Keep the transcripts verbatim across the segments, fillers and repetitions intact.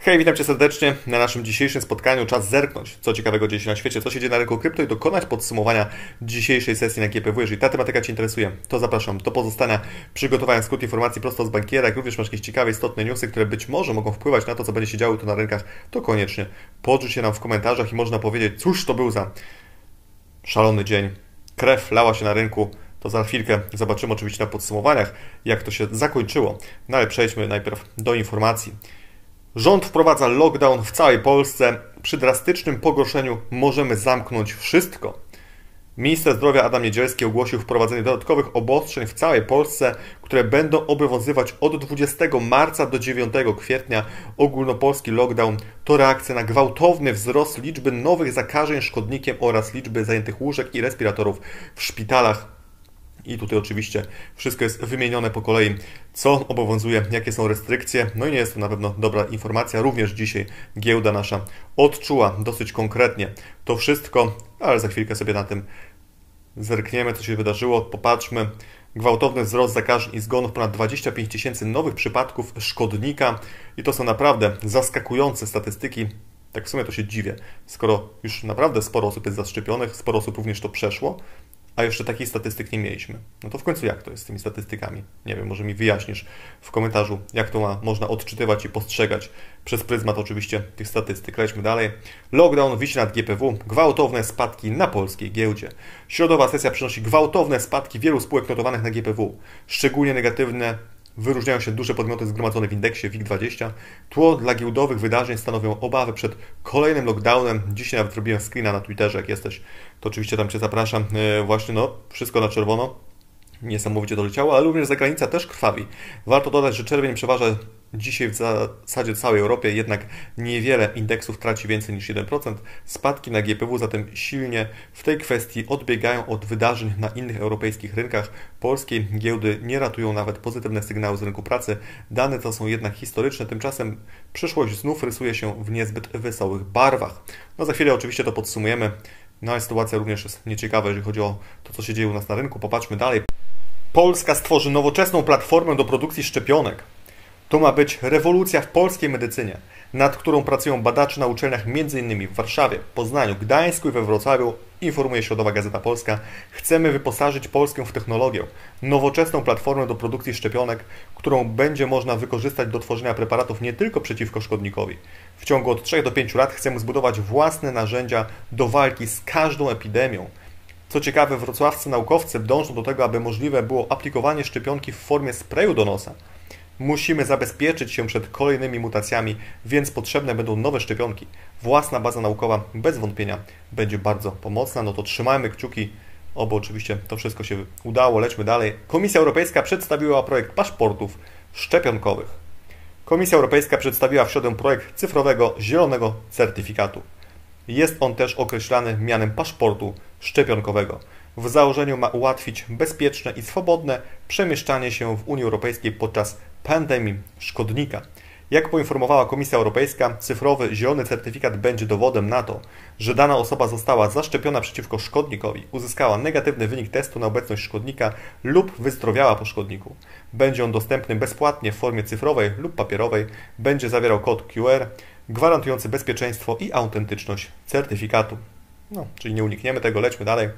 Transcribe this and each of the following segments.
Hej, witam Cię serdecznie. Na naszym dzisiejszym spotkaniu czas zerknąć, co ciekawego dzieje się na świecie, co się dzieje na rynku krypto i dokonać podsumowania dzisiejszej sesji na G P W. Jeżeli ta tematyka Cię interesuje, to zapraszam do pozostania. Przygotowałem skrót informacji prosto z bankiera, jak również masz jakieś ciekawe, istotne newsy, które być może mogą wpływać na to, co będzie się działo tu na rynkach, to koniecznie podrzuć się nam w komentarzach i można powiedzieć, cóż to był za szalony dzień. Krew lała się na rynku. To za chwilkę zobaczymy oczywiście na podsumowaniach, jak to się zakończyło. No ale przejdźmy najpierw do informacji. Rząd wprowadza lockdown w całej Polsce. Przy drastycznym pogorszeniu możemy zamknąć wszystko. Minister zdrowia Adam Niedzielski ogłosił wprowadzenie dodatkowych obostrzeń w całej Polsce, które będą obowiązywać od dwudziestego marca do dziewiątego kwietnia. Ogólnopolski lockdown to reakcja na gwałtowny wzrost liczby nowych zakażeń szkodnikiem oraz liczby zajętych łóżek i respiratorów w szpitalach. I tutaj oczywiście wszystko jest wymienione po kolei, co obowiązuje, jakie są restrykcje. No i nie jest to na pewno dobra informacja. Również dzisiaj giełda nasza odczuła dosyć konkretnie to wszystko, ale za chwilkę sobie na tym zerkniemy, co się wydarzyło. Popatrzmy. Gwałtowny wzrost zakażeń i zgonów, ponad dwadzieścia pięć tysięcy nowych przypadków szkodnika i to są naprawdę zaskakujące statystyki. Tak w sumie to się dziwię, skoro już naprawdę sporo osób jest zaszczepionych, sporo osób również to przeszło, a jeszcze takich statystyk nie mieliśmy. No to w końcu jak to jest z tymi statystykami? Nie wiem, może mi wyjaśnisz w komentarzu, jak to ma, można odczytywać i postrzegać przez pryzmat oczywiście tych statystyk. Lećmy dalej. Lockdown wisi nad G P W. Gwałtowne spadki na polskiej giełdzie. Środowa sesja przynosi gwałtowne spadki wielu spółek notowanych na G P W. Szczególnie negatywne wyróżniają się duże podmioty zgromadzone w indeksie WIG dwadzieścia. Tło dla giełdowych wydarzeń stanowią obawy przed kolejnym lockdownem. Dzisiaj nawet robiłem screena na Twitterze, jak jesteś, to oczywiście tam Cię zapraszam. Yy, właśnie, no, wszystko na czerwono. Niesamowicie to leciało, ale również zagranica też krwawi. Warto dodać, że czerwień przeważa dzisiaj w zasadzie całej Europie, jednak niewiele indeksów traci więcej niż jeden procent. Spadki na G P W zatem silnie w tej kwestii odbiegają od wydarzeń na innych europejskich rynkach. Polskie giełdy nie ratują nawet pozytywne sygnały z rynku pracy. Dane to są jednak historyczne, tymczasem przyszłość znów rysuje się w niezbyt wesołych barwach. No za chwilę oczywiście to podsumujemy. No ale sytuacja również jest nieciekawa, jeżeli chodzi o to, co się dzieje u nas na rynku. Popatrzmy dalej. Polska stworzy nowoczesną platformę do produkcji szczepionek. To ma być rewolucja w polskiej medycynie, nad którą pracują badacze na uczelniach między innymi w Warszawie, Poznaniu, Gdańsku i we Wrocławiu, informuje Środowa Gazeta Polska. Chcemy wyposażyć Polskę w technologię, nowoczesną platformę do produkcji szczepionek, którą będzie można wykorzystać do tworzenia preparatów nie tylko przeciwko szkodnikowi. W ciągu od trzech do pięciu lat chcemy zbudować własne narzędzia do walki z każdą epidemią. Co ciekawe, wrocławscy naukowcy dążą do tego, aby możliwe było aplikowanie szczepionki w formie sprayu do nosa. Musimy zabezpieczyć się przed kolejnymi mutacjami, więc potrzebne będą nowe szczepionki. Własna baza naukowa bez wątpienia będzie bardzo pomocna. No to trzymajmy kciuki, oby oczywiście to wszystko się udało. Lećmy dalej. Komisja Europejska przedstawiła projekt paszportów szczepionkowych. Komisja Europejska przedstawiła w środę projekt cyfrowego zielonego certyfikatu. Jest on też określany mianem paszportu szczepionkowego. W założeniu ma ułatwić bezpieczne i swobodne przemieszczanie się w Unii Europejskiej podczas pandemii szkodnika. Jak poinformowała Komisja Europejska, cyfrowy zielony certyfikat będzie dowodem na to, że dana osoba została zaszczepiona przeciwko szkodnikowi, uzyskała negatywny wynik testu na obecność szkodnika lub wyzdrowiała po szkodniku. Będzie on dostępny bezpłatnie w formie cyfrowej lub papierowej, będzie zawierał kod Q R gwarantujący bezpieczeństwo i autentyczność certyfikatu. No, czyli nie unikniemy tego, lećmy dalej.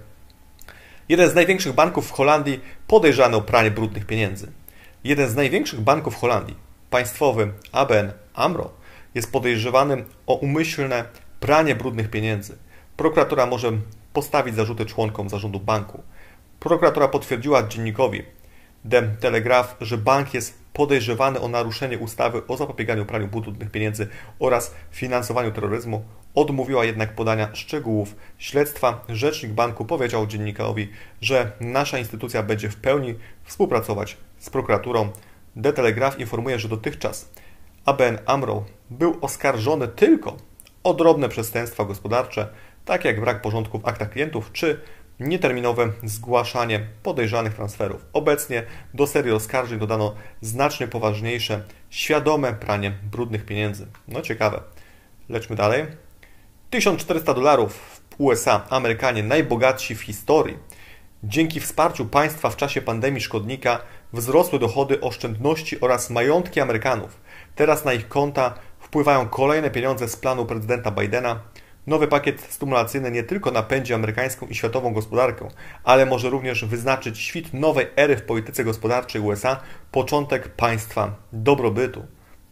Jeden z największych banków w Holandii podejrzany o pranie brudnych pieniędzy. Jeden z największych banków w Holandii, państwowy A B N AMRO, jest podejrzewany o umyślne pranie brudnych pieniędzy. Prokuratura może postawić zarzuty członkom zarządu banku. Prokuratura potwierdziła dziennikowi The Telegraph, że bank jest podejrzewany o naruszenie ustawy o zapobieganiu praniu brudnych pieniędzy oraz finansowaniu terroryzmu. Odmówiła jednak podania szczegółów śledztwa. Rzecznik banku powiedział dziennikowi, że nasza instytucja będzie w pełni współpracować z prokuraturą. The Telegraph informuje, że dotychczas A B N AMRO był oskarżony tylko o drobne przestępstwa gospodarcze, takie jak brak porządku w aktach klientów czy nieterminowe zgłaszanie podejrzanych transferów. Obecnie do serii oskarżeń dodano znacznie poważniejsze, świadome pranie brudnych pieniędzy. No ciekawe. Lećmy dalej. tysiąc czterysta dolarów w U S A, Amerykanie najbogatsi w historii. Dzięki wsparciu państwa w czasie pandemii szkodnika wzrosły dochody, oszczędności oraz majątki Amerykanów. Teraz na ich konta wpływają kolejne pieniądze z planu prezydenta Bidena. Nowy pakiet stymulacyjny nie tylko napędzi amerykańską i światową gospodarkę, ale może również wyznaczyć świt nowej ery w polityce gospodarczej U S A, początek państwa dobrobytu.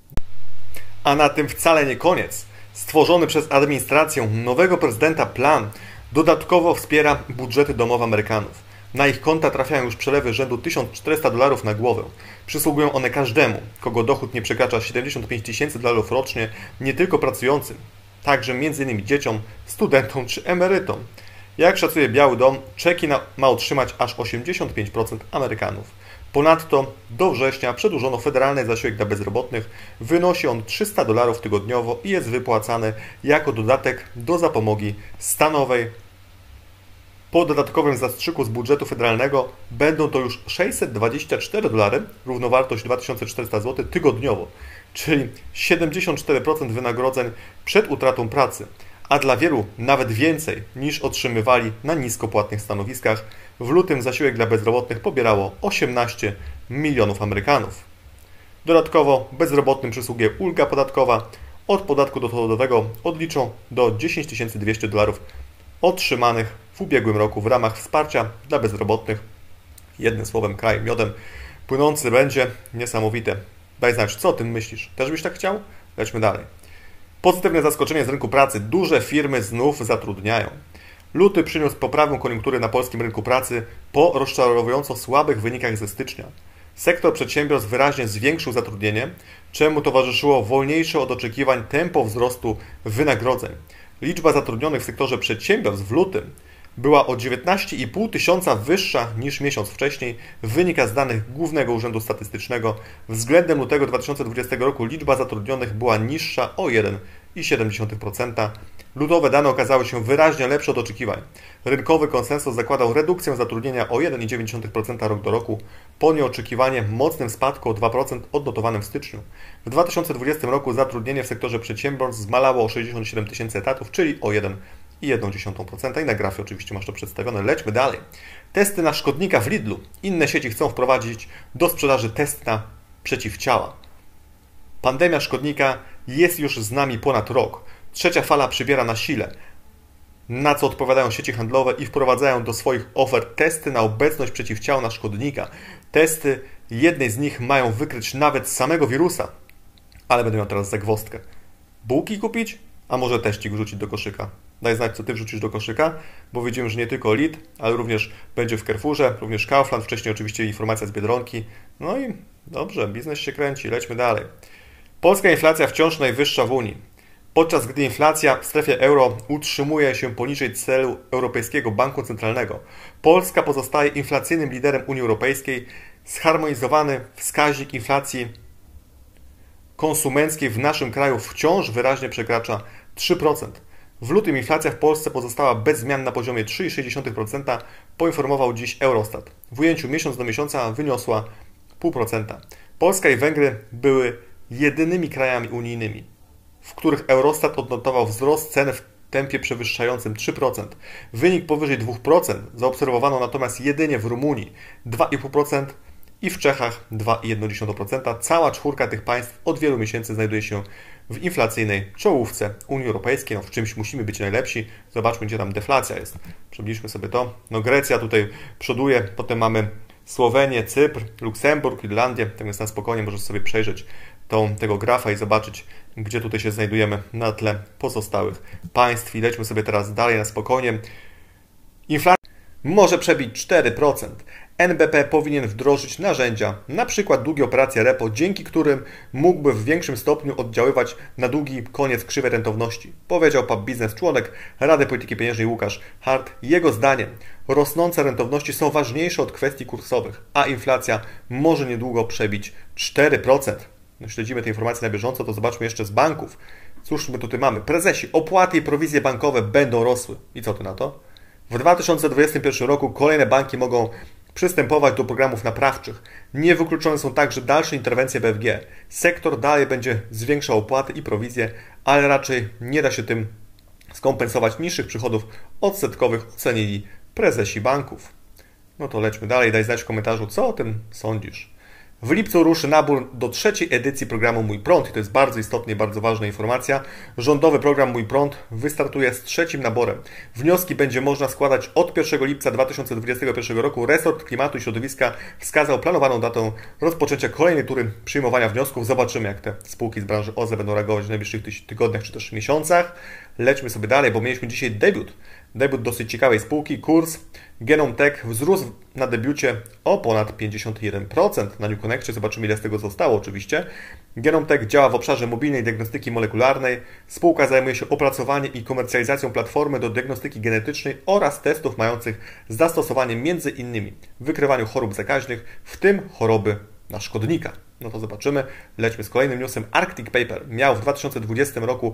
A na tym wcale nie koniec. Stworzony przez administrację nowego prezydenta plan dodatkowo wspiera budżety domowe Amerykanów. Na ich konta trafiają już przelewy rzędu tysiąc czterysta dolarów na głowę. Przysługują one każdemu, kogo dochód nie przekracza siedemdziesiąt pięć tysięcy dolarów rocznie, nie tylko pracującym, także między innymi dzieciom, studentom czy emerytom. Jak szacuje Biały Dom, czeki na, ma otrzymać aż osiemdziesiąt pięć procent Amerykanów. Ponadto do września przedłużono federalny zasiłek dla bezrobotnych. Wynosi on trzysta dolarów tygodniowo i jest wypłacany jako dodatek do zapomogi stanowej. Po dodatkowym zastrzyku z budżetu federalnego będą to już sześćset dwadzieścia cztery dolary, równowartość dwa tysiące czterysta złotych tygodniowo, czyli siedemdziesiąt cztery procent wynagrodzeń przed utratą pracy, a dla wielu nawet więcej niż otrzymywali na niskopłatnych stanowiskach. W lutym zasiłek dla bezrobotnych pobierało osiemnaście milionów Amerykanów. Dodatkowo bezrobotnym przysługuje ulga podatkowa. Od podatku dochodowego odliczą do dziesięć tysięcy dwieście dolarów otrzymanych w ubiegłym roku w ramach wsparcia dla bezrobotnych. Jednym słowem, kraj miodem płynący będzie. Niesamowite. Daj znać, co o tym myślisz. Też byś tak chciał? Lećmy dalej. Pozytywne zaskoczenie z rynku pracy. Duże firmy znów zatrudniają. Luty przyniósł poprawę koniunktury na polskim rynku pracy po rozczarowująco słabych wynikach ze stycznia. Sektor przedsiębiorstw wyraźnie zwiększył zatrudnienie, czemu towarzyszyło wolniejsze od oczekiwań tempo wzrostu wynagrodzeń. Liczba zatrudnionych w sektorze przedsiębiorstw w lutym była o dziewiętnaście i pół tysiąca wyższa niż miesiąc wcześniej. Wynika z danych Głównego Urzędu Statystycznego. Względem lutego dwa tysiące dwudziestego roku liczba zatrudnionych była niższa o jeden i siedem dziesiątych procent. Lutowe dane okazały się wyraźnie lepsze od oczekiwań. Rynkowy konsensus zakładał redukcję zatrudnienia o jeden i dziewięć procent rok do roku, po nieoczekiwanie mocnym spadku o dwa procent odnotowanym w styczniu. W dwa tysiące dwudziestym roku zatrudnienie w sektorze przedsiębiorstw zmalało o sześćdziesiąt siedem tysięcy etatów, czyli o jeden i jedną dziesiątą procent. I na grafie oczywiście masz to przedstawione. Lećmy dalej. Testy na szkodnika w Lidlu. Inne sieci chcą wprowadzić do sprzedaży test na przeciwciała. Pandemia szkodnika jest już z nami ponad rok. Trzecia fala przybiera na sile, na co odpowiadają sieci handlowe i wprowadzają do swoich ofert testy na obecność przeciwciał na szkodnika. Testy jednej z nich mają wykryć nawet samego wirusa, ale będę miał teraz zagwozdkę. Bułki kupić? A może teścik wrzucić do koszyka? Daj znać, co Ty wrzucisz do koszyka, bo widzimy, że nie tylko Lidl, ale również będzie w Carrefourze, również Kaufland, wcześniej oczywiście informacja z Biedronki. No i dobrze, biznes się kręci, lećmy dalej. Polska inflacja wciąż najwyższa w Unii. Podczas gdy inflacja w strefie euro utrzymuje się poniżej celu Europejskiego Banku Centralnego, Polska pozostaje inflacyjnym liderem Unii Europejskiej. Zharmonizowany wskaźnik inflacji konsumenckiej w naszym kraju wciąż wyraźnie przekracza trzy procent. W lutym inflacja w Polsce pozostała bez zmian na poziomie trzy i sześć dziesiątych procent, poinformował dziś Eurostat. W ujęciu miesiąc do miesiąca wyniosła zero przecinek pięć procent. Polska i Węgry były jedynymi krajami unijnymi, w których Eurostat odnotował wzrost cen w tempie przewyższającym trzy procent. Wynik powyżej dwa procent zaobserwowano natomiast jedynie w Rumunii dwa i pół procent i w Czechach dwa i jedna dziesiąta procent. Cała czwórka tych państw od wielu miesięcy znajduje się w inflacyjnej czołówce Unii Europejskiej. No, w czymś musimy być najlepsi. Zobaczmy, gdzie tam deflacja jest. Przybliżmy sobie to. No, Grecja tutaj przoduje, potem mamy Słowenię, Cypr, Luksemburg, Irlandię. Tak więc na spokojnie możesz sobie przejrzeć tą, tego grafa i zobaczyć, gdzie tutaj się znajdujemy na tle pozostałych państw. I lećmy sobie teraz dalej na spokojnie. Inflacja może przebić cztery procent. N B P powinien wdrożyć narzędzia, np. długie operacje repo, dzięki którym mógłby w większym stopniu oddziaływać na długi koniec krzywej rentowności, powiedział Pub Business, członek Rady Polityki Pieniężnej Łukasz Hart. Jego zdaniem rosnące rentowności są ważniejsze od kwestii kursowych, a inflacja może niedługo przebić cztery procent. No, śledzimy te informacje na bieżąco, to zobaczmy jeszcze z banków. Cóż my tutaj mamy? Prezesi, opłaty i prowizje bankowe będą rosły. I co ty na to? W dwa tysiące dwudziestym pierwszym roku kolejne banki mogą przystępować do programów naprawczych. Niewykluczone są także dalsze interwencje B F G. Sektor dalej będzie zwiększał opłaty i prowizje, ale raczej nie da się tym skompensować niższych przychodów odsetkowych, ocenili prezesi banków. No to lećmy dalej, daj znać w komentarzu, co o tym sądzisz. W lipcu ruszy nabór do trzeciej edycji programu Mój Prąd i to jest bardzo istotna i bardzo ważna informacja. Rządowy program Mój Prąd wystartuje z trzecim naborem. Wnioski będzie można składać od pierwszego lipca dwa tysiące dwudziestego pierwszego roku. Resort Klimatu i Środowiska wskazał planowaną datę rozpoczęcia kolejnej tury przyjmowania wniosków. Zobaczymy, jak te spółki z branży O Z E będą reagować w najbliższych tygodniach czy też miesiącach. Lećmy sobie dalej, bo mieliśmy dzisiaj debiut. Debiut dosyć ciekawej spółki. Kurs Genom Tech wzrósł na debiucie o ponad pięćdziesiąt jeden procent na New Connectie. Zobaczymy, ile z tego zostało oczywiście. Genom Tech działa w obszarze mobilnej diagnostyki molekularnej. Spółka zajmuje się opracowaniem i komercjalizacją platformy do diagnostyki genetycznej oraz testów mających zastosowanie między innymi w wykrywaniu chorób zakaźnych, w tym choroby na szkodnika. No to zobaczymy. Lećmy z kolejnym newsem. Arctic Paper miał w dwa tysiące dwudziestym roku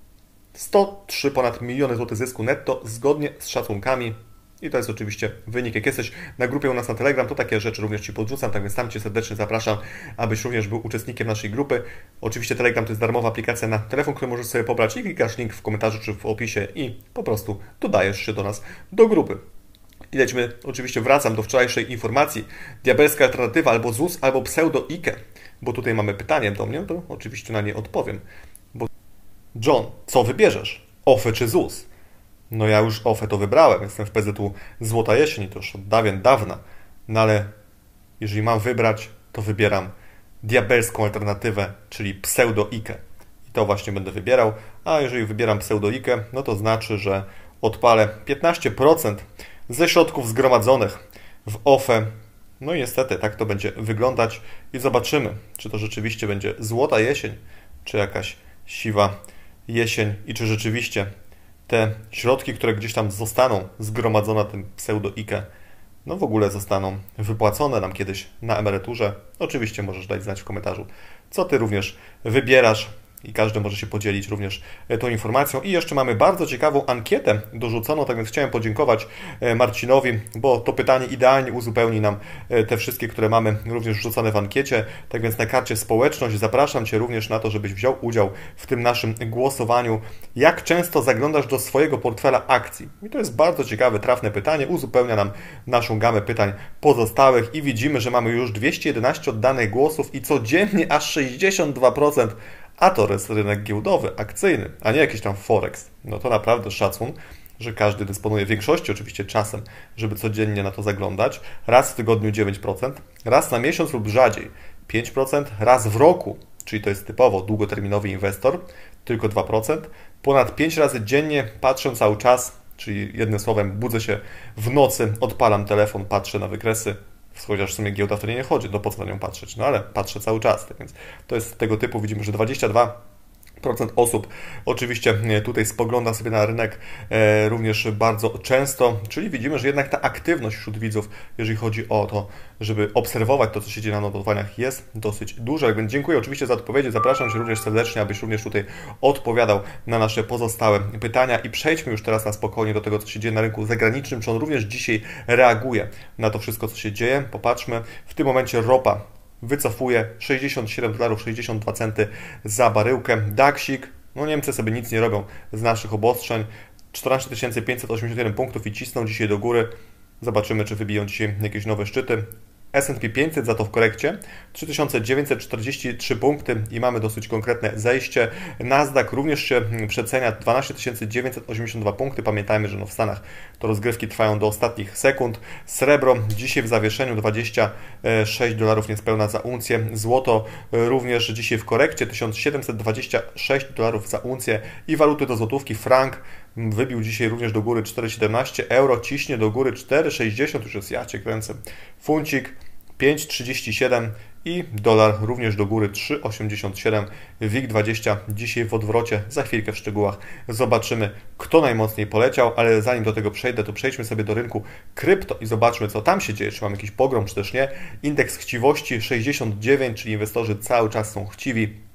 sto trzy ponad miliony złotych zysku netto zgodnie z szacunkami. I to jest oczywiście wynik. Jak jesteś na grupie u nas na Telegram, to takie rzeczy również Ci podrzucam, tak więc tam Cię serdecznie zapraszam, abyś również był uczestnikiem naszej grupy. Oczywiście Telegram to jest darmowa aplikacja na telefon, który możesz sobie pobrać i klikasz link w komentarzu czy w opisie i po prostu dodajesz się do nas, do grupy. I lećmy, oczywiście wracam do wczorajszej informacji. Diabelska alternatywa albo Z U S, albo pseudo-Ike, bo tutaj mamy pytanie do mnie, to oczywiście na nie odpowiem. Bo John, co wybierzesz? O F E czy Z U S? No ja już O F E to wybrałem, jestem w P Z U Złota Jesień, to już od dawien dawna. No ale jeżeli mam wybrać, to wybieram diabelską alternatywę, czyli pseudo-Ike. I to właśnie będę wybierał, a jeżeli wybieram pseudo-Ike, no to znaczy, że odpalę piętnaście procent ze środków zgromadzonych w O F E. No i niestety tak to będzie wyglądać i zobaczymy, czy to rzeczywiście będzie Złota Jesień, czy jakaś siwa jesień i czy rzeczywiście te środki, które gdzieś tam zostaną zgromadzone na tym pseudo-Ike, no w ogóle zostaną wypłacone nam kiedyś na emeryturze. Oczywiście możesz dać znać w komentarzu, co Ty również wybierasz i każdy może się podzielić również tą informacją. I jeszcze mamy bardzo ciekawą ankietę dorzuconą, tak więc chciałem podziękować Marcinowi, bo to pytanie idealnie uzupełni nam te wszystkie, które mamy również wrzucone w ankiecie. Tak więc na karcie społeczność zapraszam Cię również na to, żebyś wziął udział w tym naszym głosowaniu. Jak często zaglądasz do swojego portfela akcji? I to jest bardzo ciekawe, trafne pytanie. Uzupełnia nam naszą gamę pytań pozostałych i widzimy, że mamy już dwieście jedenaście oddanych głosów i codziennie aż sześćdziesiąt dwa procent. A to jest rynek giełdowy, akcyjny, a nie jakiś tam Forex. No to naprawdę szacun, że każdy dysponuje większości oczywiście czasem, żeby codziennie na to zaglądać. Raz w tygodniu dziewięć procent, raz na miesiąc lub rzadziej pięć procent, raz w roku, czyli to jest typowo długoterminowy inwestor, tylko dwa procent. Ponad pięć razy dziennie patrzę cały czas, czyli jednym słowem budzę się w nocy, odpalam telefon, patrzę na wykresy, chociaż w sumie giełda wtedy nie chodzi, no po co na nią patrzeć? No ale patrzę cały czas, tak więc to jest tego typu, widzimy, że dwadzieścia dwa procent osób oczywiście tutaj spogląda sobie na rynek e, również bardzo często, czyli widzimy, że jednak ta aktywność wśród widzów, jeżeli chodzi o to, żeby obserwować to, co się dzieje na notowaniach, jest dosyć duża. Więc dziękuję oczywiście za odpowiedzi, zapraszam Cię również serdecznie, abyś również tutaj odpowiadał na nasze pozostałe pytania i przejdźmy już teraz na spokojnie do tego, co się dzieje na rynku zagranicznym, czy on również dzisiaj reaguje na to wszystko, co się dzieje. Popatrzmy, w tym momencie ropa wycofuje sześćdziesiąt siedem dolarów sześćdziesiąt dwa centy za baryłkę. Daksik, no Niemcy sobie nic nie robią z naszych obostrzeń. czternaście tysięcy pięćset osiemdziesiąt jeden punktów i cisną dzisiaj do góry. Zobaczymy, czy wybiją dzisiaj jakieś nowe szczyty. S and P pięćset za to w korekcie, trzy tysiące dziewięćset czterdzieści trzy punkty i mamy dosyć konkretne zejście. Nasdaq również się przecenia, dwanaście tysięcy dziewięćset osiemdziesiąt dwa punkty. Pamiętajmy, że no w Stanach to rozgrywki trwają do ostatnich sekund. Srebro dzisiaj w zawieszeniu dwadzieścia sześć dolarów niespełna za uncję. Złoto również dzisiaj w korekcie, tysiąc siedemset dwadzieścia sześć dolarów za uncję i waluty do złotówki. Frank wybił dzisiaj również do góry cztery siedemnaście, euro ciśnie do góry cztery sześćdziesiąt, już jest ja Cię kręcę. Funcik pięć trzydzieści siedem i dolar również do góry trzy osiemdziesiąt siedem. W I G dwadzieścia dzisiaj w odwrocie, za chwilkę w szczegółach zobaczymy, kto najmocniej poleciał, ale zanim do tego przejdę, to przejdźmy sobie do rynku krypto i zobaczmy, co tam się dzieje, czy mamy jakiś pogrom, czy też nie. Indeks chciwości sześćdziesiąt dziewięć, czyli inwestorzy cały czas są chciwi.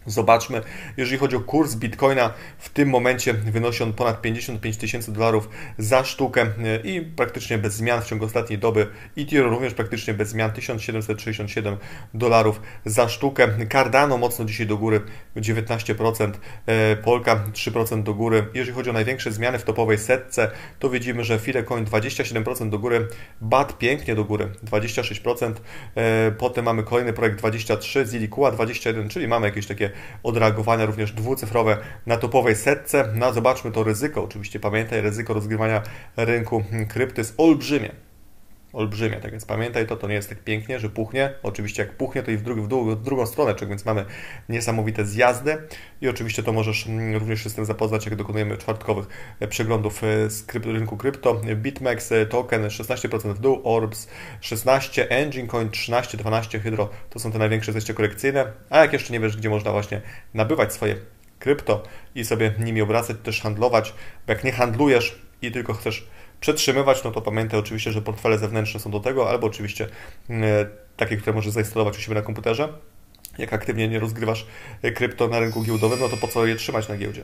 Zobaczmy, jeżeli chodzi o kurs Bitcoina, w tym momencie wynosi on ponad pięćdziesiąt pięć tysięcy dolarów za sztukę i praktycznie bez zmian w ciągu ostatniej doby. Ethereum również praktycznie bez zmian, tysiąc siedemset sześćdziesiąt siedem dolarów za sztukę. Cardano mocno dzisiaj do góry, dziewiętnaście procent, Polka trzy procent do góry. Jeżeli chodzi o największe zmiany w topowej setce, to widzimy, że Filecoin dwadzieścia siedem procent do góry, B A T pięknie do góry, dwadzieścia sześć procent. Potem mamy kolejny projekt dwadzieścia trzy, Zilliqua dwadzieścia jeden, czyli mamy jakieś takie odreagowania również dwucyfrowe na topowej setce. No, zobaczmy to ryzyko. Oczywiście pamiętaj, ryzyko rozgrywania rynku krypty jest olbrzymie. Olbrzymie, tak więc pamiętaj to, to nie jest tak pięknie, że puchnie. Oczywiście jak puchnie, to i w, drugi, w, dół, w drugą stronę, tak więc mamy niesamowite zjazdy i oczywiście to możesz również się z tym zapoznać, jak dokonujemy czwartkowych przeglądów z krypt, rynku krypto. BitMEX token szesnaście procent w dół, Orbs szesnaście procent, Engine Coin trzynaście, dwanaście, Hydro to są te największe zejścia korekcyjne, a jak jeszcze nie wiesz, gdzie można właśnie nabywać swoje krypto i sobie nimi obracać, też handlować, bo jak nie handlujesz i tylko chcesz przetrzymywać, no to pamiętaj oczywiście, że portfele zewnętrzne są do tego, albo oczywiście e, takie, które możesz zainstalować u siebie na komputerze. Jak aktywnie nie rozgrywasz krypto na rynku giełdowym, no to po co je trzymać na giełdzie?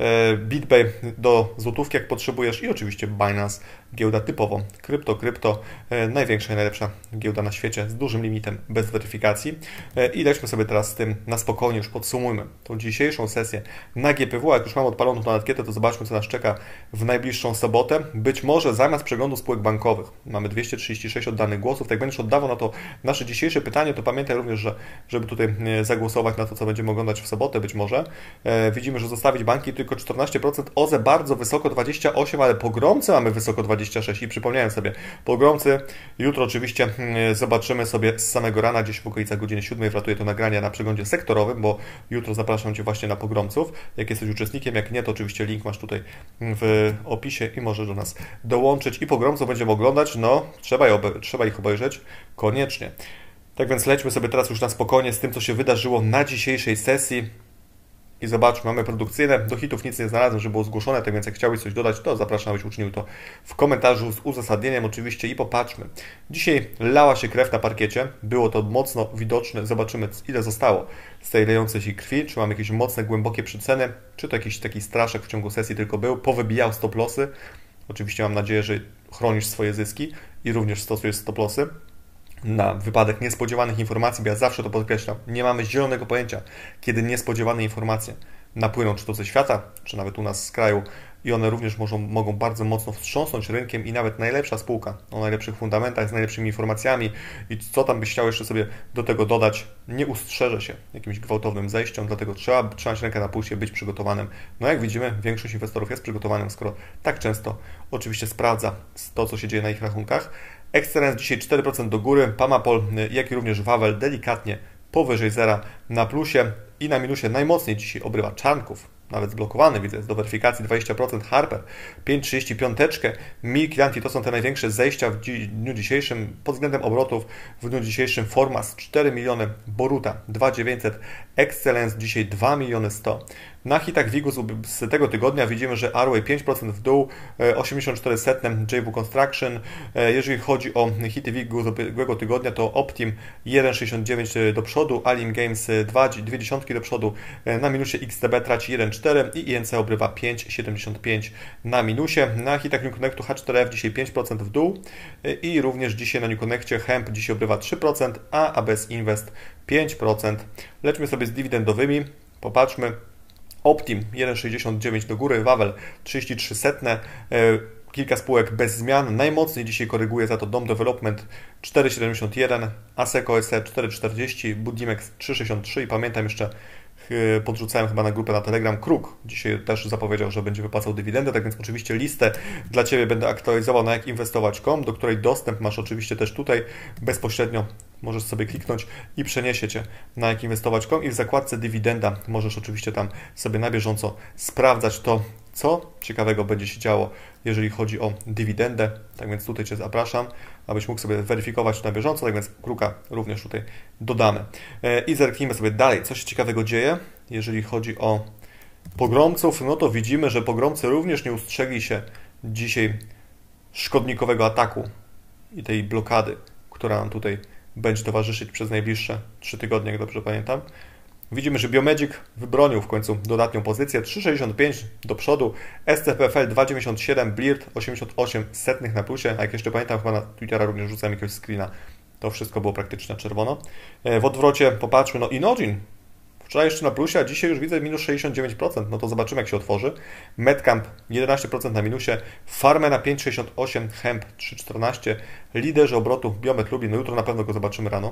BitPay do złotówki, jak potrzebujesz, i oczywiście Binance, giełda typowo krypto, krypto, największa i najlepsza giełda na świecie z dużym limitem, bez weryfikacji. I lećmy sobie teraz z tym na spokojnie, już podsumujmy tą dzisiejszą sesję na G P W. Jak już mam odpaloną tą ankietę, to zobaczmy, co nas czeka w najbliższą sobotę. Być może zamiast przeglądu spółek bankowych, mamy dwieście trzydzieści sześć oddanych głosów, tak będziesz oddawał na to nasze dzisiejsze pytanie, to pamiętaj również, że żeby tutaj zagłosować na to, co będziemy oglądać w sobotę być może. E, widzimy, że zostawić banki tylko czternaście procent, O Z E bardzo wysoko dwadzieścia osiem procent, ale pogromcy mamy wysoko dwadzieścia sześć procent i przypomniałem sobie, pogromcy jutro oczywiście e, zobaczymy sobie z samego rana, gdzieś w okolicach godziny siódmej wratuję to nagranie na przeglądzie sektorowym, bo jutro zapraszam Cię właśnie na pogromców. Jak jesteś uczestnikiem, jak nie, to oczywiście link masz tutaj w opisie i możesz do nas dołączyć i pogromców będziemy oglądać, no trzeba, je trzeba ich obejrzeć koniecznie. Tak więc lećmy sobie teraz już na spokojnie z tym, co się wydarzyło na dzisiejszej sesji. I zobaczmy, mamy produkcyjne. Do hitów nic nie znalazłem, żeby było zgłoszone, tak więc jak chciałbyś coś dodać, to zapraszam, abyś uczynił to w komentarzu z uzasadnieniem oczywiście i popatrzmy. Dzisiaj lała się krew na parkiecie, było to mocno widoczne. Zobaczymy, ile zostało z tej lejącej się krwi, czy mamy jakieś mocne, głębokie przyceny, czy to jakiś taki straszek w ciągu sesji tylko był, powybijał stop-lossy. Oczywiście mam nadzieję, że chronisz swoje zyski i również stosujesz stop-lossy na wypadek niespodziewanych informacji, bo ja zawsze to podkreślam, nie mamy zielonego pojęcia, kiedy niespodziewane informacje napłyną, czy to ze świata, czy nawet u nas z kraju i one również mogą, mogą bardzo mocno wstrząsnąć rynkiem i nawet najlepsza spółka o najlepszych fundamentach, z najlepszymi informacjami i co tam byś chciał jeszcze sobie do tego dodać, nie ustrzeże się jakimś gwałtownym zejściem, dlatego trzeba trzymać rękę na pulsie, być przygotowanym. No jak widzimy, większość inwestorów jest przygotowanym, skoro tak często oczywiście sprawdza to, co się dzieje na ich rachunkach. Excellence dzisiaj cztery procent do góry, Pamapol, jak i również Wawel delikatnie powyżej zera na plusie i na minusie najmocniej dzisiaj obrywa Czarnków, nawet zblokowany, widzę, jest do weryfikacji dwadzieścia procent, Harper pięć trzydzieści pięć, Milk i Anti to są te największe zejścia w dniu dzisiejszym pod względem obrotów, w dniu dzisiejszym Formas cztery miliony, Boruta dwa tysiące dziewięćset, Excellence dzisiaj dwa miliony sto. Na hitach WIG-u z tego tygodnia widzimy, że Arway pięć procent w dół, osiemdziesiąt cztery setne J W Construction. Jeżeli chodzi o hity WIG-u z ubiegłego tygodnia, to Optim jeden sześćdziesiąt dziewięć do przodu, Alim Games dwa dziesiątki do przodu, na minusie X T B traci jeden przecinek cztery i I N C obrywa pięć przecinek siedemdziesiąt pięć na minusie. Na hitach New Connectu H cztery F dzisiaj pięć procent w dół i również dzisiaj na New Connectie Hemp dzisiaj obrywa trzy procent, a A B S Invest pięć procent. Lećmy sobie z dywidendowymi, popatrzmy. Optim jeden sześćdziesiąt dziewięć do góry, Wawel trzydzieści trzy setne, kilka spółek bez zmian. Najmocniej dzisiaj koryguje za to Dom Development cztery siedemdziesiąt jeden, Aseco S E cztery czterdzieści, Budimex trzy sześćdziesiąt trzy i pamiętam jeszcze, podrzucałem chyba na grupę na Telegram, Kruk dzisiaj też zapowiedział, że będzie wypłacał dywidendę, tak więc oczywiście listę dla Ciebie będę aktualizował na jak inwestować kropka com, do której dostęp masz oczywiście też tutaj bezpośrednio. Możesz sobie kliknąć i przeniesie Cię na jak inwestować kropka com i w zakładce dywidenda możesz oczywiście tam sobie na bieżąco sprawdzać to, co ciekawego będzie się działo, jeżeli chodzi o dywidendę. Tak więc tutaj Cię zapraszam, abyś mógł sobie weryfikować na bieżąco, tak więc Kruka również tutaj dodamy. I zerknijmy sobie dalej, co się ciekawego dzieje, jeżeli chodzi o pogromców. No to widzimy, że pogromcy również nie ustrzegli się dzisiaj szkodnikowego ataku i tej blokady, która nam tutaj będzie towarzyszyć przez najbliższe trzy tygodnie, jak dobrze pamiętam. Widzimy, że Biomagic wybronił w końcu dodatnią pozycję, trzy sześćdziesiąt pięć do przodu, S T P F L dwa dziewięćdziesiąt siedem, Blirt osiemdziesiąt osiem setnych na plusie, a jak jeszcze pamiętam, chyba na Twittera również rzucałem jakiegoś screena, to wszystko było praktycznie na czerwono. W odwrocie popatrzmy, no Inogin, wczoraj jeszcze na plusie, a dzisiaj już widzę minus sześćdziesiąt dziewięć procent, no to zobaczymy jak się otworzy. Medcamp jedenaście procent na minusie, Farmena pięć sześćdziesiąt osiem, Hemp trzy czternaście, liderzy obrotu, Biomet Lublin, no jutro na pewno go zobaczymy rano.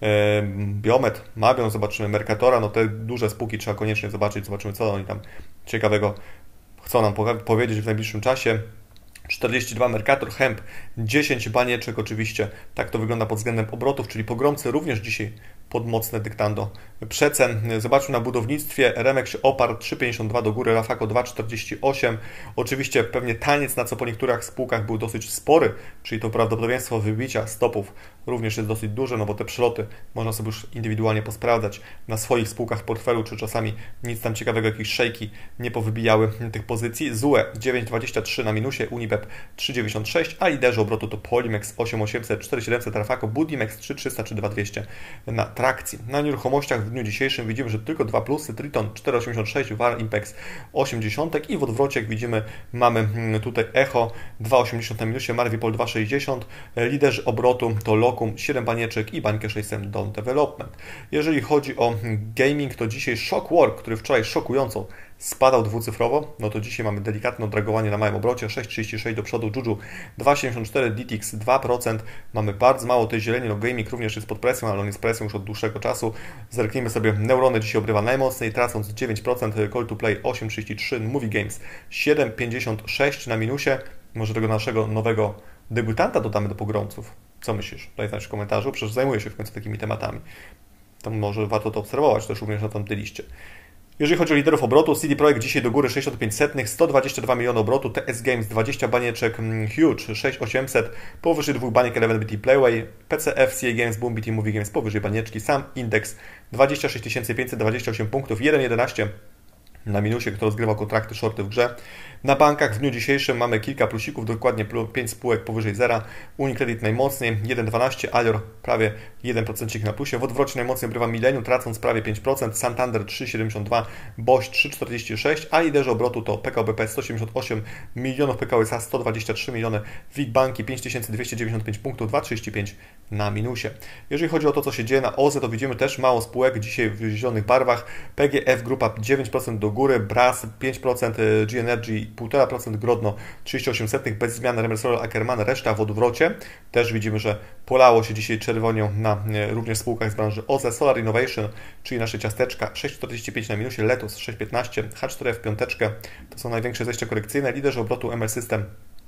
Biomet, Mabion zobaczymy, Mercatora, no te duże spółki trzeba koniecznie zobaczyć, zobaczymy co oni tam ciekawego chcą nam powiedzieć w najbliższym czasie. czterdzieści dwa Mercator, Hemp, dziesięć banieczek oczywiście, tak to wygląda pod względem obrotów, czyli pogromcy również dzisiaj pod mocne dyktando przecen. Zobaczmy na budownictwie, Remek się oparł trzy pięćdziesiąt dwa do góry, Rafako dwa czterdzieści osiem, oczywiście pewnie taniec, na co po niektórych spółkach był dosyć spory, czyli to prawdopodobieństwo wybicia stopów również jest dosyć duże, no bo te przeloty można sobie już indywidualnie posprawdzać na swoich spółkach w portfelu, czy czasami nic tam ciekawego, jakieś szejki nie powybijały tych pozycji. Z U E dziewięć dwadzieścia trzy na minusie, Unibep trzy dziewięćdziesiąt sześć, a liderzy obrotu to Polimex osiem osiemset, cztery siedemset, Rafako, Budimex trzy trzysta czy dwa dwieście na trakcji. Na nieruchomościach w dniu dzisiejszym widzimy, że tylko dwa plusy, Triton cztery osiemdziesiąt sześć, Var Impex osiemdziesiąt i w odwrocie jak widzimy mamy tutaj Echo dwa osiemdziesiąt na minusie, Marvipol dwa sześćdziesiąt, liderzy obrotu to Locum siedem banieczek i bańkę sześćset Dawn Development. Jeżeli chodzi o gaming, to dzisiaj Shockwork, który wczoraj szokująco spadał dwucyfrowo, no to dzisiaj mamy delikatne odreagowanie na małym obrocie, sześć trzydzieści sześć do przodu, Juju dwa siedemdziesiąt cztery, D T X dwa procent, mamy bardzo mało tej zieleni, no gaming również jest pod presją, ale on jest presją już od dłuższego czasu. Zerknijmy sobie, Neurony dzisiaj obrywa najmocniej, tracąc dziewięć procent, Call to Play osiem trzydzieści trzy, Movie Games siedem pięćdziesiąt sześć na minusie. Może tego naszego nowego debiutanta dodamy do pogromców. Co myślisz? Daj znać w komentarzu, przecież zajmuję się w końcu takimi tematami. To może warto to obserwować też również na tamtej liście. Jeżeli chodzi o liderów obrotu, C D Projekt dzisiaj do góry sześćdziesiąt pięć setnych, sto dwadzieścia dwa miliony obrotu, T S Games dwadzieścia banieczek, Huge sześć tysięcy osiemset, powyżej dwóch baniek Eleven B T Playway, P C F, C A Games, Boom B T Movie Games powyżej banieczki, sam indeks dwadzieścia sześć tysięcy pięćset dwadzieścia osiem punktów, jeden jedenaście na minusie, kto rozgrywał kontrakty shorty w grze. Na bankach w dniu dzisiejszym mamy kilka plusików, dokładnie pięć spółek powyżej zera. Unicredit najmocniej, jeden dwanaście, Alior prawie jeden procent na plusie. W odwrocie najmocniej obrywa Millennium, tracąc prawie pięć procent, Santander trzy siedemdziesiąt dwa, Bosch trzy czterdzieści sześć, a liderzy obrotu to P K O B P sto siedemdziesiąt osiem milionów, P K O S A sto dwadzieścia trzy miliony, W I G Banki pięć tysięcy dwieście dziewięćdziesiąt pięć punktów, dwa trzydzieści pięć na minusie. Jeżeli chodzi o to, co się dzieje na O Z E, to widzimy też mało spółek dzisiaj w zielonych barwach. P G F Grupa dziewięć procent do góry, Bras pięć procent, G Energy jeden i pół procent, Grodno trzydzieści osiem setnych, bez zmian, Remersol, Ackerman, reszta w odwrocie. Też widzimy, że polało się dzisiaj czerwonią na również spółkach z branży O Z E, Solar Innovation, czyli nasze ciasteczka, sześć czterdzieści pięć na minusie, Letus sześć piętnaście, H cztery F piąteczkę, to są największe zejścia korekcyjne, liderzy obrotu M L System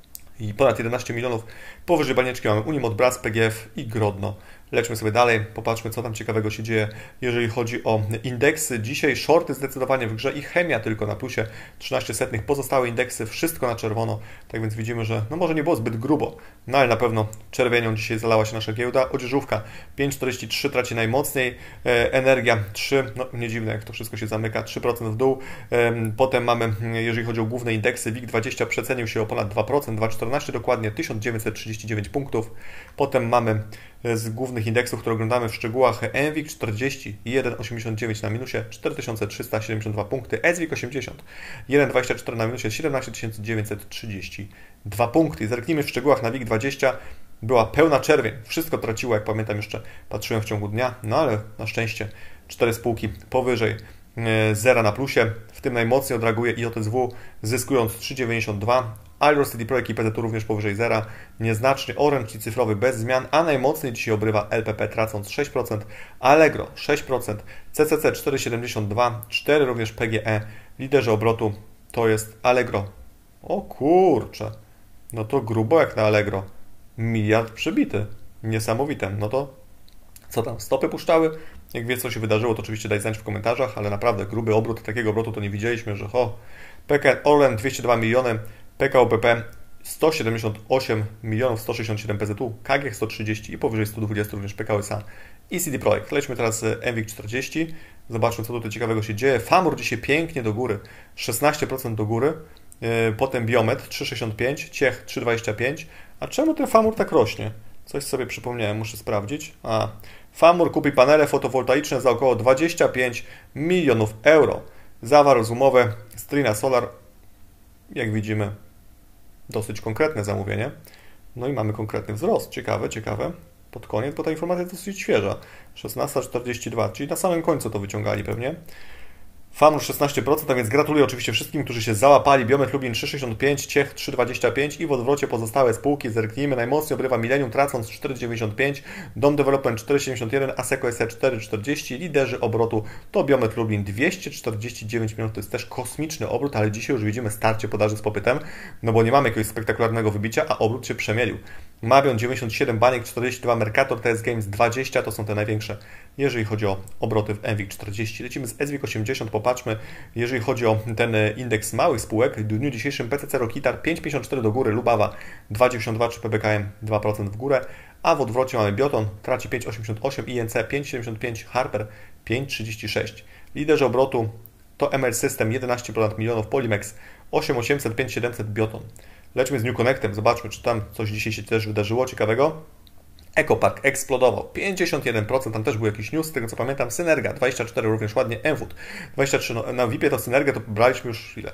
i ponad jedenaście milionów. Powyżej banieczki mamy Unimod, Bras, P G F i Grodno. Lećmy sobie dalej, popatrzmy co tam ciekawego się dzieje, jeżeli chodzi o indeksy. Dzisiaj shorty zdecydowanie w grze i chemia tylko na plusie trzynaście setnych, pozostałe indeksy wszystko na czerwono, tak więc widzimy, że no może nie było zbyt grubo, no ale na pewno czerwienią dzisiaj zalała się nasza giełda. Odzieżówka pięć czterdzieści trzy traci najmocniej, Energia trzy, no nie dziwne jak to wszystko się zamyka, trzy procent w dół. Potem mamy, jeżeli chodzi o główne indeksy, W I G dwadzieścia przecenił się o ponad dwa procent, dwa czternaście dokładnie, tysiąc dziewięćset trzydzieści dziewięć punktów. Potem mamy z głównych indeksów, które oglądamy w szczegółach, N W I X czterdzieści, jeden osiemdziesiąt dziewięć na minusie, cztery tysiące trzysta siedemdziesiąt dwa punkty, S W I X osiemdziesiąt, jeden dwadzieścia cztery na minusie, siedemnaście tysięcy dziewięćset trzydzieści dwa punkty. I zerknijmy w szczegółach na W I G dwadzieścia, była pełna czerwień, wszystko traciło, jak pamiętam jeszcze patrzyłem w ciągu dnia, no ale na szczęście cztery spółki powyżej zera na plusie, w tym najmocniej odreaguje I O T S W, zyskując trzy dziewięćdziesiąt dwa, Alior, C D Projekt i P Z U również powyżej zera, nieznacznie, Orange i cyfrowy bez zmian, a najmocniej dzisiaj obrywa L P P tracąc sześć procent, Allegro sześć procent, C C C cztery siedemdziesiąt dwa, cztery również P G E, liderzy obrotu to jest Allegro. O kurczę, no to grubo jak na Allegro, miliard przebity, niesamowite, no to co tam, stopy puszczały? Jak wiesz, co się wydarzyło, to oczywiście daj znać w komentarzach, ale naprawdę gruby obrót, takiego obrotu to nie widzieliśmy, że ho, P K N Orlen dwieście dwa miliony, P K O B P sto siedemdziesiąt osiem milionów, sto sześćdziesiąt siedem P Z U, K G H sto trzydzieści i powyżej sto dwadzieścia również P K O S A i C D Projekt. Lećmy teraz N W I X czterdzieści, zobaczmy co tutaj ciekawego się dzieje. Famur dzisiaj pięknie do góry, szesnaście procent do góry, potem Biomet trzy sześćdziesiąt pięć, Ciech trzy dwadzieścia pięć, a czemu ten Famur tak rośnie? Coś sobie przypomniałem, muszę sprawdzić. A, Famur kupi panele fotowoltaiczne za około dwadzieścia pięć milionów euro. Zawarł umowę z Trina Solar. Jak widzimy, dosyć konkretne zamówienie. No i mamy konkretny wzrost. Ciekawe, ciekawe. Pod koniec, bo ta informacja jest dosyć świeża. szesnaście czterdzieści dwa, czyli na samym końcu to wyciągali pewnie. Famur szesnaście procent, a więc gratuluję oczywiście wszystkim, którzy się załapali. Biomet Lublin trzy sześćdziesiąt pięć, Ciech trzy dwadzieścia pięć i w odwrocie pozostałe spółki. Zerknijmy. Najmocniej obrywa Millennium, tracąc cztery dziewięćdziesiąt pięć, Dom Development cztery siedemdziesiąt jeden, Asseco S E cztery czterdzieści. Liderzy obrotu to Biomet Lublin dwieście czterdzieści dziewięć milionów. To jest też kosmiczny obrót, ale dzisiaj już widzimy starcie podaży z popytem, no bo nie mamy jakiegoś spektakularnego wybicia, a obrót się przemielił. Mabion dziewięćdziesiąt siedem, Baniek czterdzieści dwa, Mercator, T S Games dwadzieścia, to są te największe, jeżeli chodzi o obroty w M WIG czterdzieści. Lecimy z S WIG osiemdziesiąt, popatrzmy, jeżeli chodzi o ten indeks małych spółek, w dniu dzisiejszym P C C Rokitar pięć pięćdziesiąt cztery do góry, Lubawa dwa dziewięćdziesiąt dwa, czy P B K M dwa procent w górę, a w odwrocie mamy Bioton, traci pięć osiemdziesiąt osiem, I N C pięć siedemdziesiąt pięć, Harper pięć trzydzieści sześć. Liderzy obrotu to M L System jedenaście ponad milionów, Polimex osiem osiemset, pięć siedemset, Bioton. Lećmy z New Connectem, zobaczmy, czy tam coś dzisiaj się też wydarzyło ciekawego. Ecopark eksplodował, pięćdziesiąt jeden procent, tam też był jakiś news, z tego co pamiętam. Synerga dwadzieścia cztery, również ładnie. Enwood dwadzieścia trzy, no, na V I P-ie to Synergę to braliśmy już ile?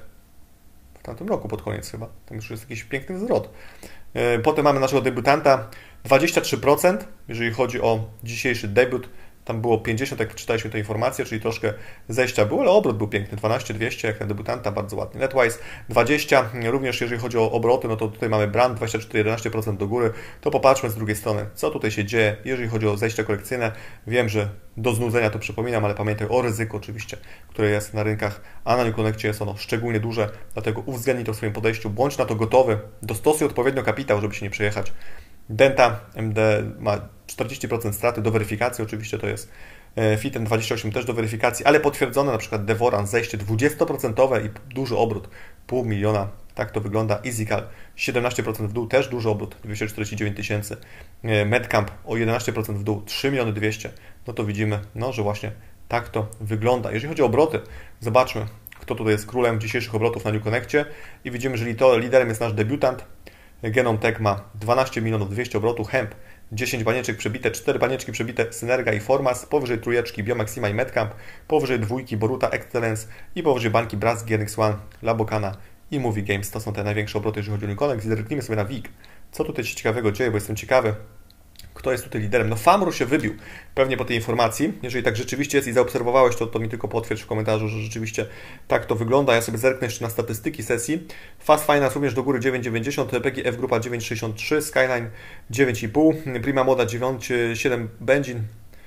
W tamtym roku pod koniec chyba, tam już jest jakiś piękny wzrost. Potem mamy naszego debiutanta, dwadzieścia trzy procent, jeżeli chodzi o dzisiejszy debiut. Tam było pięćdziesiąt, jak czytaliśmy tę informację, czyli troszkę zejścia było, ale obrót był piękny, dwanaście dwieście, jak na debutanta, bardzo ładnie. Netwise dwadzieścia, również jeżeli chodzi o obroty, no to tutaj mamy Brand dwadzieścia cztery, jedenaście procent do góry. To popatrzmy z drugiej strony, co tutaj się dzieje, jeżeli chodzi o zejścia korekcyjne. Wiem, że do znudzenia to przypominam, ale pamiętaj o ryzyku oczywiście, które jest na rynkach, a na New Connectie jest ono szczególnie duże, dlatego uwzględnij to w swoim podejściu, bądź na to gotowy, dostosuj odpowiednio kapitał, żeby się nie przejechać. Denta M D ma czterdzieści procent straty, do weryfikacji oczywiście to jest. Fiten dwadzieścia osiem też do weryfikacji, ale potwierdzone, na przykład Devoran zejście dwadzieścia procent i duży obrót, pół miliona, tak to wygląda. EasyCal siedemnaście procent w dół, też duży obrót, dwieście czterdzieści dziewięć tysięcy. Medcamp o jedenaście procent w dół, trzy miliony dwieście, no to widzimy, no, że właśnie tak to wygląda. Jeżeli chodzi o obroty, zobaczmy, kto tutaj jest królem dzisiejszych obrotów na New Connectie i widzimy, że to liderem jest nasz debiutant. Genom Tech ma dwanaście milionów dwieście obrotu, Hemp dziesięć banieczek przebite, cztery banieczki przebite, Synerga i Formas, powyżej trójeczki Biomaxima i Medcamp, powyżej dwójki Boruta Excellence i powyżej banki Bras, G N X One, Labokana i Movie Games. To są te największe obroty, jeżeli chodzi o New Connect. Zerknijmy sobie na W I G. Co tutaj się ciekawego dzieje, bo jestem ciekawy, kto jest tutaj liderem. No Famru się wybił pewnie po tej informacji. Jeżeli tak rzeczywiście jest i zaobserwowałeś, to, to mi tylko potwierdź w komentarzu, że rzeczywiście tak to wygląda. Ja sobie zerknę jeszcze na statystyki sesji. Fast Finance również do góry dziewięć dziewięćdziesiąt, P G F Grupa dziewięć sześćdziesiąt trzy, Skyline dziewięć i pół, Prima Moda dziewięć siedem, Benzin,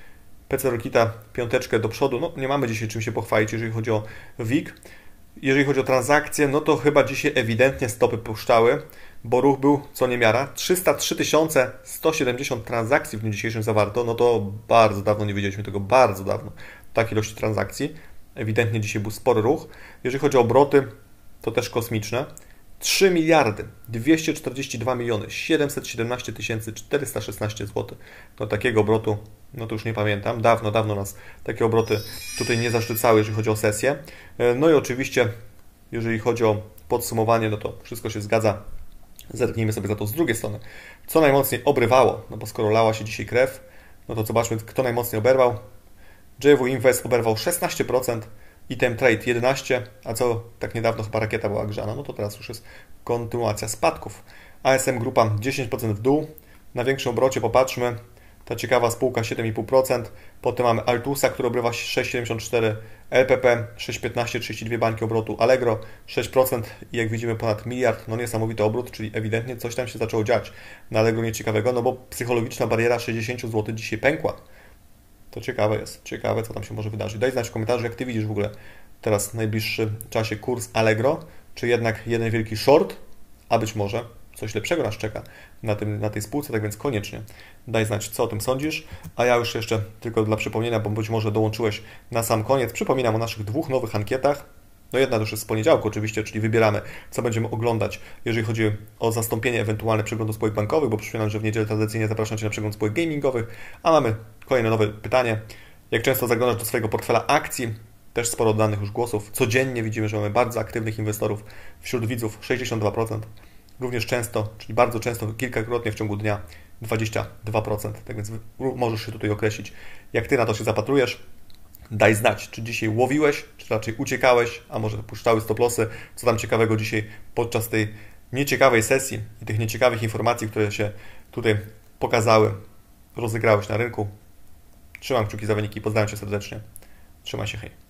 P C Rokita piąteczkę do przodu. No nie mamy dzisiaj czym się pochwalić, jeżeli chodzi o W I G. Jeżeli chodzi o transakcje, no to chyba dzisiaj ewidentnie stopy puszczały, bo ruch był co niemiara. trzysta trzy tysiące sto siedemdziesiąt transakcji w dniu dzisiejszym zawarto, no to bardzo dawno nie widzieliśmy tego, bardzo dawno, takiej ilości transakcji. Ewidentnie dzisiaj był spory ruch. Jeżeli chodzi o obroty, to też kosmiczne. trzy miliardy dwieście czterdzieści dwa miliony siedemset siedemnaście tysięcy czterysta szesnaście złotych. No takiego obrotu, no to już nie pamiętam. Dawno, dawno nas takie obroty tutaj nie zaszczycały, jeżeli chodzi o sesję. No i oczywiście, jeżeli chodzi o podsumowanie, no to wszystko się zgadza. Zerknijmy sobie za to z drugiej strony. Co najmocniej obrywało, no bo skoro lała się dzisiaj krew, no to zobaczmy, kto najmocniej oberwał. J W Invest oberwał szesnaście procent, Item Trade jedenaście procent, a co tak niedawno chyba rakieta była grzana, no to teraz już jest kontynuacja spadków. A S M Grupa dziesięć procent w dół. Na większym obrocie popatrzmy, ta ciekawa spółka siedem i pół procent. Potem mamy Altusa, który obrywa sześć siedemdziesiąt cztery, L P P sześć piętnaście, trzydzieści dwie bańki obrotu, Allegro sześć procent i jak widzimy ponad miliard, no niesamowity obrót, czyli ewidentnie coś tam się zaczęło dziać. Na Allegro nieciekawego, no bo psychologiczna bariera sześćdziesiąt złotych dzisiaj pękła. To ciekawe jest, ciekawe co tam się może wydarzyć. Daj znać w komentarzu, jak Ty widzisz w ogóle teraz w najbliższym czasie kurs Allegro, czy jednak jeden wielki short, a być może coś lepszego nas czeka na, tym, na tej spółce, tak więc koniecznie daj znać, co o tym sądzisz. A ja już jeszcze tylko dla przypomnienia, bo być może dołączyłeś na sam koniec, przypominam o naszych dwóch nowych ankietach. No jedna już jest z poniedziałku oczywiście, czyli wybieramy, co będziemy oglądać, jeżeli chodzi o zastąpienie ewentualne przeglądu spółek bankowych, bo przypominam, że w niedzielę tradycyjnie zapraszam Cię na przegląd spółek gamingowych, a mamy kolejne nowe pytanie. Jak często zaglądasz do swojego portfela akcji? Też sporo oddanych już głosów. Codziennie widzimy, że mamy bardzo aktywnych inwestorów. Wśród widzów sześćdziesiąt dwa procent. również często, czyli bardzo często, kilkakrotnie w ciągu dnia dwadzieścia dwa procent. Tak więc możesz się tutaj określić, jak Ty na to się zapatrujesz. Daj znać, czy dzisiaj łowiłeś, czy raczej uciekałeś, a może puszczały stop-lossy, co tam ciekawego dzisiaj podczas tej nieciekawej sesji i tych nieciekawych informacji, które się tutaj pokazały, rozegrałeś na rynku. Trzymam kciuki za wyniki, pozdrawiam Cię serdecznie. Trzymaj się, hej.